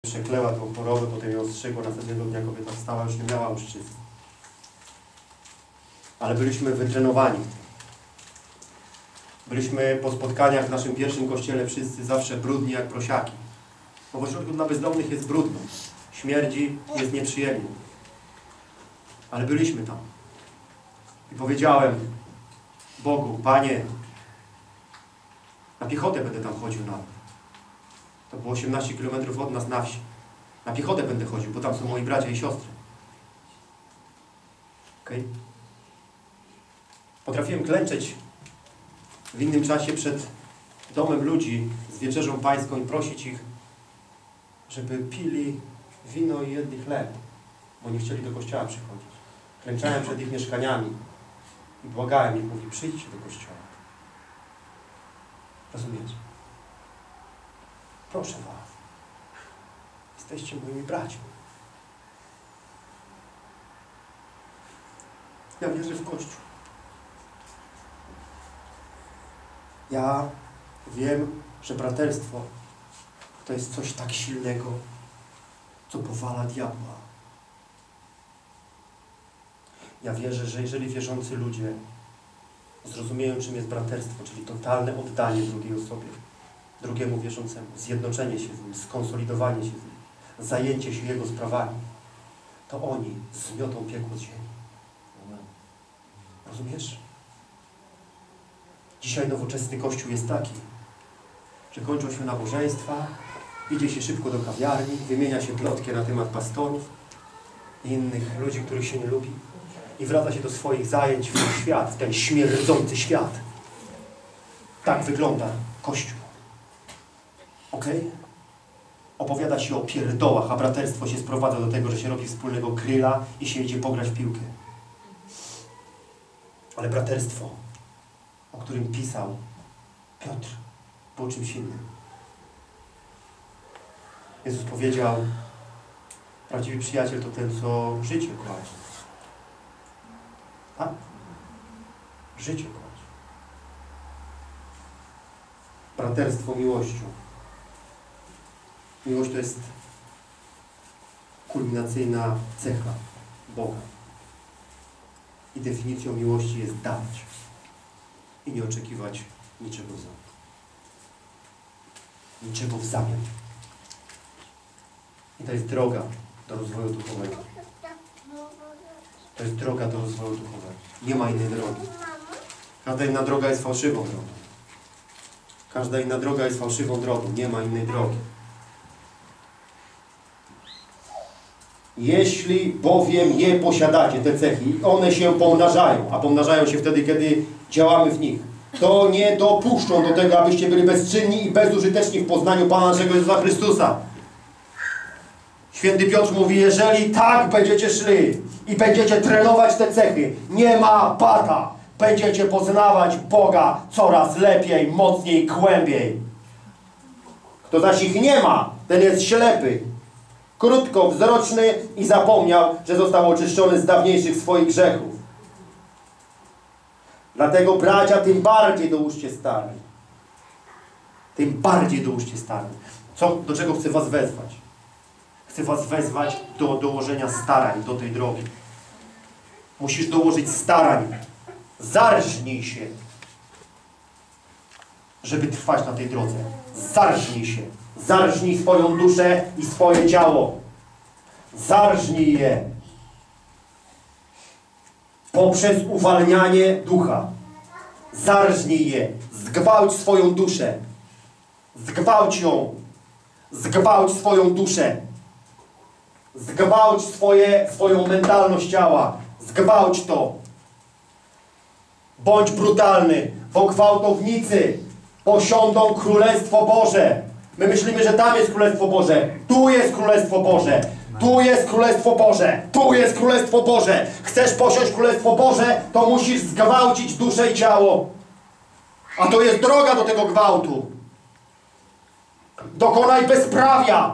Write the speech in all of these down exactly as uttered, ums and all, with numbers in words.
Przekleła tą chorobę, potem ją ostrzegła, następnego dnia kobieta wstała, już nie miała łuszczycy. Ale byliśmy wytrenowani. Byliśmy po spotkaniach w naszym pierwszym kościele wszyscy zawsze brudni jak prosiaki. Bo w ośrodku dla bezdomnych jest brudno. Śmierdzi, jest nieprzyjemnie. Ale byliśmy tam. I powiedziałem Bogu, Panie, na piechotę będę tam chodził nawet. To było osiemnaście kilometrów od nas na wsi. Na piechotę będę chodził, bo tam są moi bracia i siostry. Okay? Potrafiłem klęczeć w innym czasie przed domem ludzi z wieczerzą pańską i prosić ich, żeby pili wino i jedli chleb, bo nie chcieli do kościoła przychodzić. Klęczałem przed ich mieszkaniami i błagałem ich, mówi, przyjdźcie do kościoła. Rozumiecie? Proszę was. Jesteście moimi braćmi. Ja wierzę w Kościół. Ja wiem, że braterstwo to jest coś tak silnego, co powala diabła. Ja wierzę, że jeżeli wierzący ludzie zrozumieją, czym jest braterstwo, czyli totalne oddanie drugiej osobie, drugiemu wierzącemu, zjednoczenie się z nim, skonsolidowanie się z nim, zajęcie się jego sprawami, to oni zmiotą piekło z ziemi. Rozumiesz? Dzisiaj nowoczesny Kościół jest taki, że kończą się nabożeństwa, idzie się szybko do kawiarni, wymienia się plotki na temat pastorów i innych ludzi, których się nie lubi i wraca się do swoich zajęć w ten świat, w ten śmierdzący świat. Tak wygląda Kościół. Okej? Okay? Opowiada się o pierdołach, a braterstwo się sprowadza do tego, że się robi wspólnego grilla i się idzie pograć w piłkę. Ale braterstwo, o którym pisał Piotr, było czymś innym. Jezus powiedział, prawdziwy przyjaciel to ten, co życie kładzie. Tak? Życie kładzie. Braterstwo miłością. Miłość to jest kulminacyjna cecha Boga. I definicją miłości jest dawać i nie oczekiwać niczego w zamian. Niczego w zamian. I to jest droga do rozwoju duchowego. To jest droga do rozwoju duchowego. Nie ma innej drogi. Każda inna droga jest fałszywą drogą. Każda inna droga jest fałszywą drogą. Nie ma innej drogi. Jeśli bowiem je posiadacie, te cechy, i one się pomnażają, a pomnażają się wtedy, kiedy działamy w nich, to nie dopuszczą do tego, abyście byli bezczynni i bezużyteczni w poznaniu Pana naszego Jezusa Chrystusa. Święty Piotr mówi, jeżeli tak będziecie szli i będziecie trenować te cechy, nie ma bata, będziecie poznawać Boga coraz lepiej, mocniej, głębiej. Kto zaś ich nie ma, ten jest ślepy, krótkowzroczny i zapomniał, że został oczyszczony z dawniejszych swoich grzechów. Dlatego, bracia, tym bardziej dołóżcie starań. Tym bardziej dołóżcie starań. Co, do czego chcę was wezwać? Chcę was wezwać do dołożenia starań do tej drogi. Musisz dołożyć starań. Zarżnij się, żeby trwać na tej drodze. Zarżnij się. Zarżnij swoją duszę i swoje ciało. Zarżnij je poprzez uwalnianie ducha. Zarżnij je. Zgwałć swoją duszę. Zgwałć ją. Zgwałć swoją duszę. Zgwałć swoje, swoją mentalność ciała. Zgwałć to. Bądź brutalny, bo gwałtownicy posiądą Królestwo Boże. My myślimy, że tam jest Królestwo Boże. Tu jest Królestwo Boże. Tu jest Królestwo Boże. Tu jest Królestwo Boże. Chcesz posiąść Królestwo Boże, to musisz zgwałcić duszę i ciało. A to jest droga do tego gwałtu. Dokonaj bezprawia.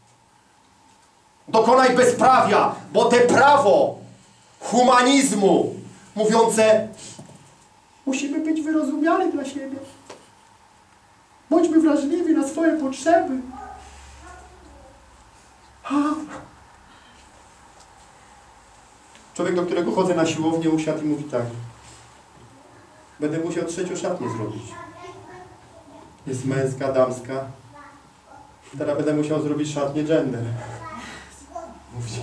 Dokonaj bezprawia, bo te prawo humanizmu mówiące musimy być wyrozumiali dla siebie. Bądźmy wrażliwi na swoje potrzeby. Człowiek, do którego chodzę na siłownię, usiadł i mówi tak. Będę musiał trzecią szatnię zrobić. Jest męska, damska. Teraz będę musiał zrobić szatnię gender. Mówi.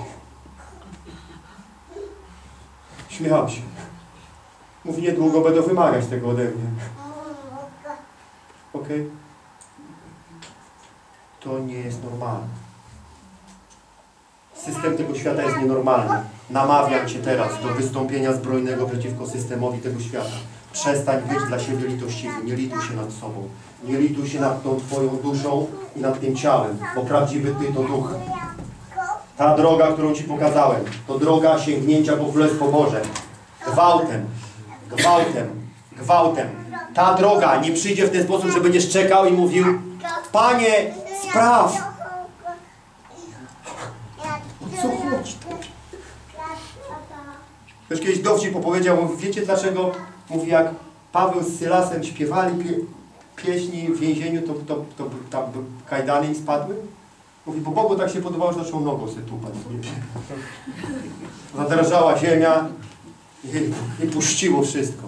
Śmiechał się. Mówi, niedługo będą wymagać tego ode mnie. Okej? Okay? To nie jest normalne. System tego świata jest nienormalny. Namawiam Cię teraz do wystąpienia zbrojnego przeciwko systemowi tego świata. Przestań być dla siebie litościwy. Nie lituj się nad sobą. Nie lituj się nad tą Twoją duszą i nad tym ciałem, bo prawdziwy Ty to duch. Ta droga, którą Ci pokazałem, to droga sięgnięcia po Królestwo Boże. Gwałtem, gwałtem, gwałtem. Ta droga nie przyjdzie w ten sposób, że będziesz czekał i mówił: Panie, spraw! O co chodzi? Ktoś kiedyś dowcip opowiedział, mówi, wiecie dlaczego? Mówi, jak Paweł z Sylasem śpiewali pie, pieśni w więzieniu, to, to, to, to tam kajdany im spadły? Mówi, bo Bogu tak się podobało, że zaczął nogą sobie tupać. Zadrażała ziemia i, i puściło wszystko.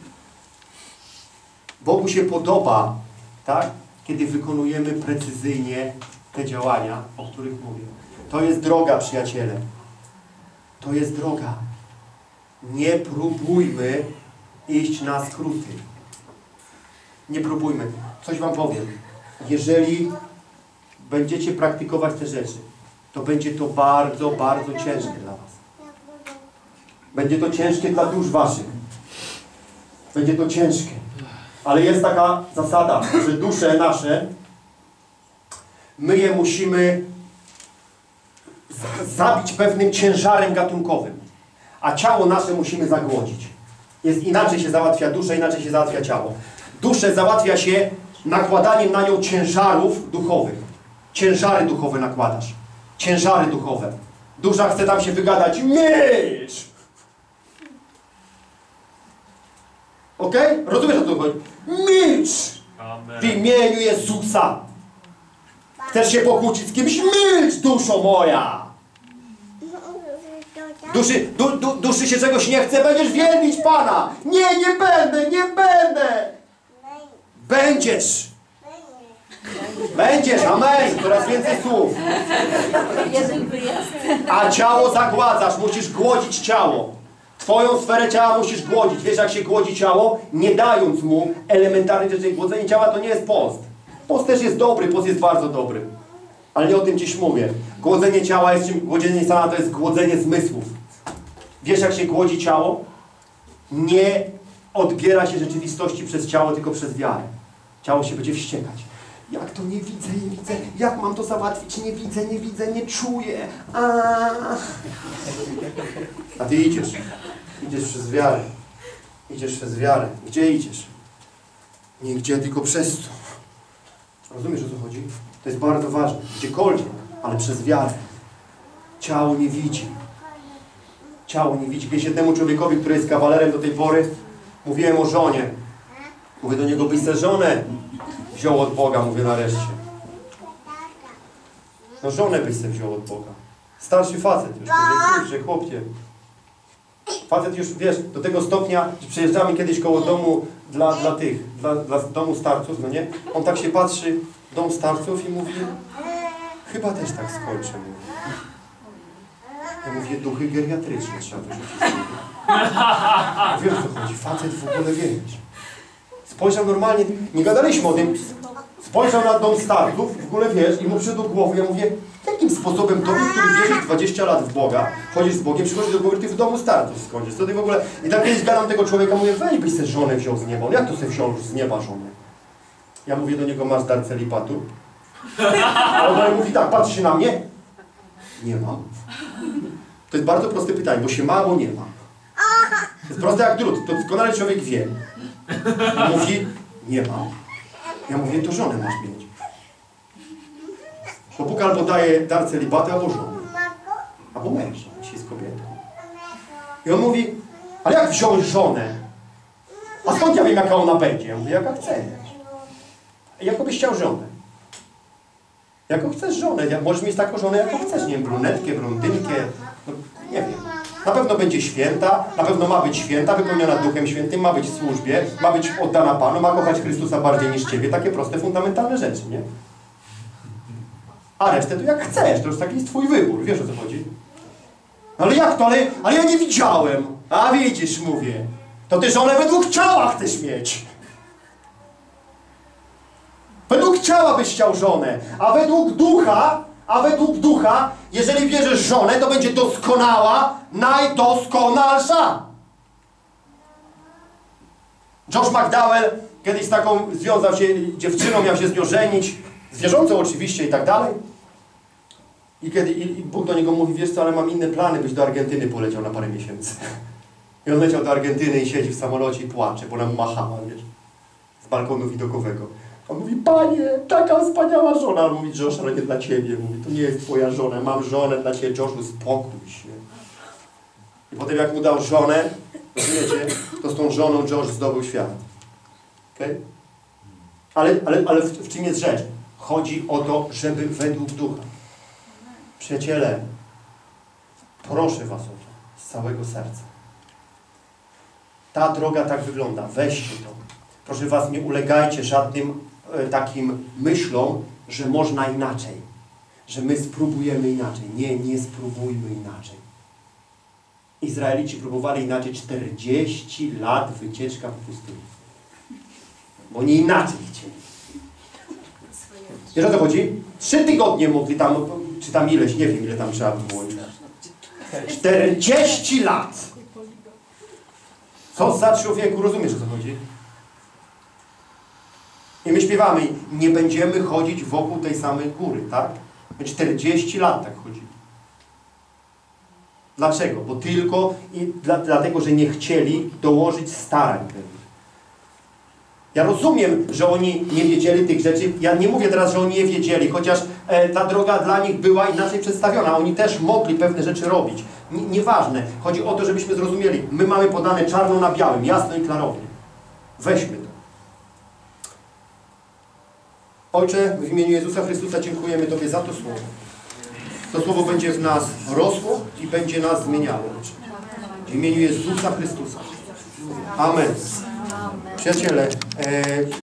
Bogu się podoba, tak? Kiedy wykonujemy precyzyjnie te działania, o których mówię. To jest droga, przyjaciele. To jest droga. Nie próbujmy iść na skróty. Nie próbujmy. Coś Wam powiem. Jeżeli będziecie praktykować te rzeczy, to będzie to bardzo, bardzo ciężkie dla Was. Będzie to ciężkie dla dusz Waszych. Będzie to ciężkie. Ale jest taka zasada, że dusze nasze, my je musimy zabić pewnym ciężarem gatunkowym, a ciało nasze musimy zagłodzić. Jest, inaczej się załatwia duszę, inaczej się załatwia ciało. Duszę załatwia się nakładaniem na nią ciężarów duchowych. Ciężary duchowe nakładasz. Ciężary duchowe. Dusza chce tam się wygadać. Milcz! Okej? Okay? Rozumiesz, o co chodzi? Milcz! W imieniu Jezusa. Chcesz się pokłócić z kimś? Milcz, duszo moja! Duszy, du, du, duszy się czegoś nie chce, będziesz wielbić Pana! Nie, nie będę, nie będę! Będziesz! Będziesz, amen! Coraz więcej słów. A ciało zagładzasz, musisz głodzić ciało. Twoją sferę ciała musisz głodzić. Wiesz, jak się głodzi ciało? Nie dając mu elementarnych rzeczy. Głodzenie ciała to nie jest post. Post też jest dobry, post jest bardzo dobry. Ale nie o tym Dziś mówię. Głodzenie ciała jest czym? Głodzenie ciała to jest głodzenie zmysłów. Wiesz, jak się głodzi ciało? Nie odbiera się rzeczywistości przez ciało, tylko przez wiarę. Ciało się będzie wściekać. Jak to nie widzę, nie widzę, jak mam to załatwić, nie widzę, nie widzę, nie czuję. A, A ty idziesz. Idziesz przez wiarę. Idziesz przez wiarę. Gdzie idziesz? Nie gdzie, tylko przez to. Rozumiesz, o co chodzi? To jest bardzo ważne. Gdziekolwiek, ale przez wiarę. Ciało nie widzi. Ciało nie widzi. Kiedyś jednemu człowiekowi, który jest kawalerem do tej pory, mówiłem o żonie. Mówię do niego, byś tę żonę wziął od Boga, mówię nareszcie. No żonę byś sobie wziął od Boga. Starszy facet już, mówię, kurczę, chłopie. Facet już, wiesz, do tego stopnia, że przejeżdżamy kiedyś koło domu dla, dla tych, dla, dla domu starców, no nie? On tak się patrzy, dom starców i mówi, chyba też tak skończę, mówi. Ja mówię, duchy geriatryczne trzeba wyrzucić. Wiesz, o co chodzi, facet w ogóle wiesz. Spojrzał normalnie, nie gadaliśmy o tym, spojrzał na dom starców, w ogóle wiesz, i mu przyszedł do głowy, ja mówię, jakim sposobem tobie, który wierzysz dwadzieścia lat w Boga, chodzisz z Bogiem, przychodzi do głowy, ty w domu starców skończysz, co ty w ogóle... I tak kiedyś gadam tego człowieka, mówię, weź byś sobie żonę wziął z nieba, jak to sobie wziął z nieba żonę? Ja mówię do niego, masz dar celibatu? A on mówi tak, patrzy się na mnie, nie mam. To jest bardzo proste pytanie, bo się ma, bo nie ma. To jest proste jak drut, to doskonale człowiek wie. Mówi, nie mam. Ja mówię, to żonę masz mieć. Bo Bóg albo daje dar celibatu, albo żonę. Albo męża, jeśli jest kobietą. I on mówi, ale jak wziąć żonę? A skąd ja wiem, jaka ona będzie? Ja mówię, jaka chcesz. Jakobyś chciał żonę. Jaką chcesz żonę? Możesz mieć taką żonę, jaką chcesz. Nie wiem, brunetkę, blondynkę. No, nie wiem. Na pewno będzie święta, na pewno ma być święta, wypełniona Duchem Świętym, ma być w służbie, ma być oddana Panu, ma kochać Chrystusa bardziej niż Ciebie. Takie proste, fundamentalne rzeczy, nie? A resztę to jak chcesz, to już taki jest Twój wybór. Wiesz, o co chodzi? No ale jak to? Ale, ale ja nie widziałem. A widzisz, mówię. To Ty żonę według ciała chcesz mieć. Według ciała byś chciał żonę, a według ducha, a według ducha, jeżeli bierzesz żonę, to będzie doskonała, najdoskonalsza. Josh McDowell kiedyś z taką związał się dziewczyną, miał się z nią żenić, z wierzącą oczywiście i tak dalej. I kiedy i, i Bóg do niego mówi, wiesz co, ale mam inne plany, byś do Argentyny poleciał na parę miesięcy. I on leciał do Argentyny i siedzi w samolocie i płacze, bo nam machała, wiesz, z balkonu widokowego. On mówi, Panie, taka wspaniała żona. On mówi, Josh, ale nie dla Ciebie. Mówi, to nie jest Twoja żona, mam żonę dla Ciebie. Josh, uspokój się. I potem jak mu dał żonę, rozumiecie, to z tą żoną Josh zdobył świat. Okay? Ale, ale, ale w, w czym jest rzecz? Chodzi o to, żeby według ducha. Przyjaciele, proszę Was o to z całego serca. Ta droga tak wygląda. Weźcie to. Proszę Was, nie ulegajcie żadnym e, takim myślom, że można inaczej. Że my spróbujemy inaczej. Nie, nie spróbujmy inaczej. Izraelici próbowali inaczej czterdzieści lat wycieczka po pustyni. Bo nie inaczej chcieli. Wiesz o co chodzi? Trzy tygodnie mogli tam, czy tam ileś, nie wiem ile tam trzeba było. czterdzieści lat! Co za człowieku, rozumiesz o co chodzi? I my śpiewamy, nie będziemy chodzić wokół tej samej góry, tak? My czterdzieści lat tak chodzimy. Dlaczego? Bo tylko i dla, dlatego, że nie chcieli dołożyć starań pewnych. Ja rozumiem, że oni nie wiedzieli tych rzeczy. Ja nie mówię teraz, że oni nie wiedzieli, chociaż e, ta droga dla nich była inaczej przedstawiona. Oni też mogli pewne rzeczy robić. N nieważne. Chodzi o to, żebyśmy zrozumieli. My mamy podane czarno na białym, jasno i klarownie. Weźmy to. Ojcze, w imieniu Jezusa Chrystusa dziękujemy Tobie za to słowo. To słowo będzie w nas rosło i będzie nas zmieniało. W imieniu Jezusa Chrystusa. Amen. Przyjaciele, e